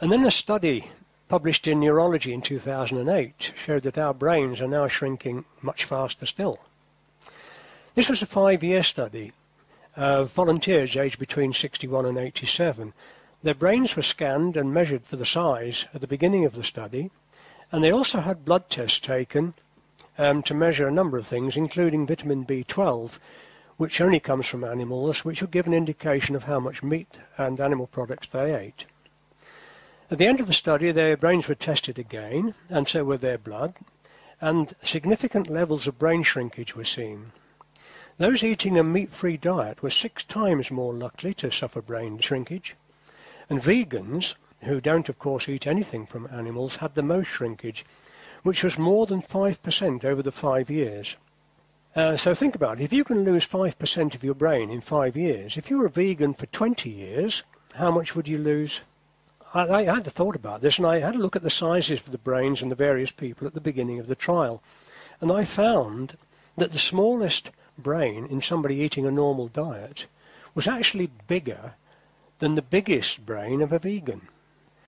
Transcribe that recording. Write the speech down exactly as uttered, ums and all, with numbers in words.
And then a study published in Neurology in two thousand eight showed that our brains are now shrinking much faster still. This was a five-year study of volunteers aged between sixty-one and eighty-seven. Their brains were scanned and measured for the size at the beginning of the study, and they also had blood tests taken um, to measure a number of things, including vitamin B twelve, which only comes from animals, which would give an indication of how much meat and animal products they ate. At the end of the study, their brains were tested again, and so were their blood, and significant levels of brain shrinkage were seen. Those eating a meat-free diet were six times more likely to suffer brain shrinkage, and vegans, who don't of course eat anything from animals, had the most shrinkage, which was more than five percent over the five years. Uh, so think about it, if you can lose five percent of your brain in five years, if you were a vegan for twenty years, how much would you lose? I, I had thought about this, and I had a look at the sizes of the brains and the various people at the beginning of the trial, and I found that the smallest brain in somebody eating a normal diet was actually bigger than the biggest brain of a vegan.